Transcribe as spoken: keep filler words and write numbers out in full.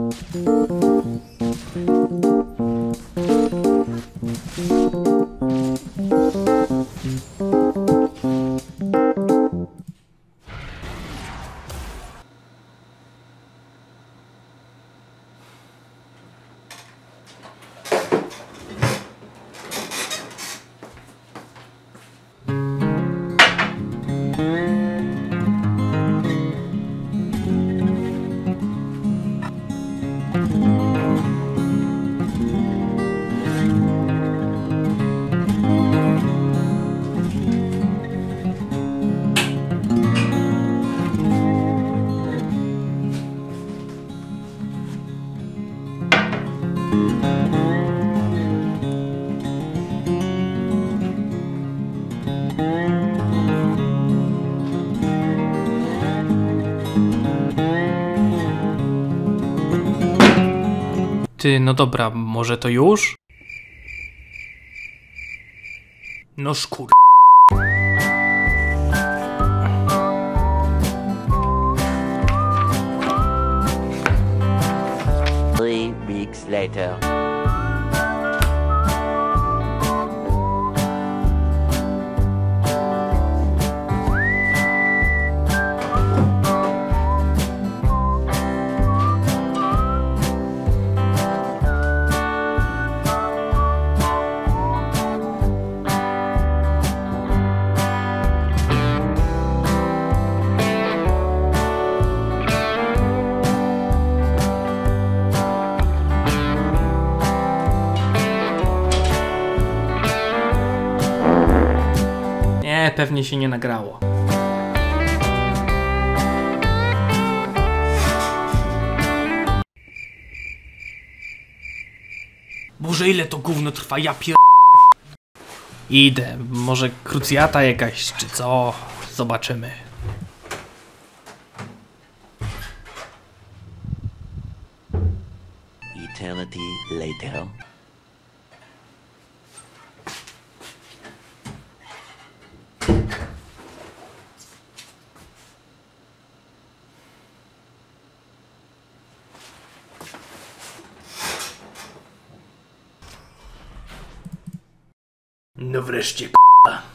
Ty, no dobra, może to już? No szkur... Three weeks later. Nie, pewnie się nie nagrało. Boże, ile to gówno trwa, ja pier... Idę, może krucjata jakaś, czy co? Zobaczymy. Eternity later. No wreszcie, k***a.